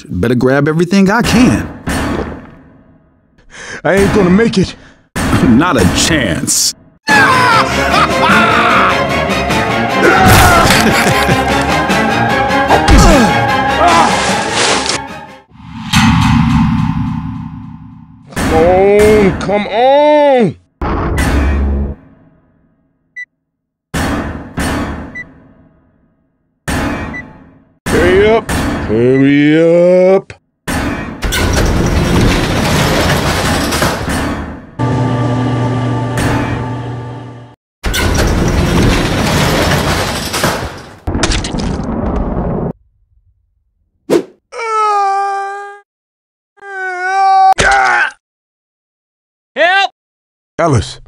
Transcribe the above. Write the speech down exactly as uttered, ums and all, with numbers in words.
Better grab everything I can. I ain't gonna make it. Not a chance. Come on, come on! Hurry up, hurry up! Help! Ellis,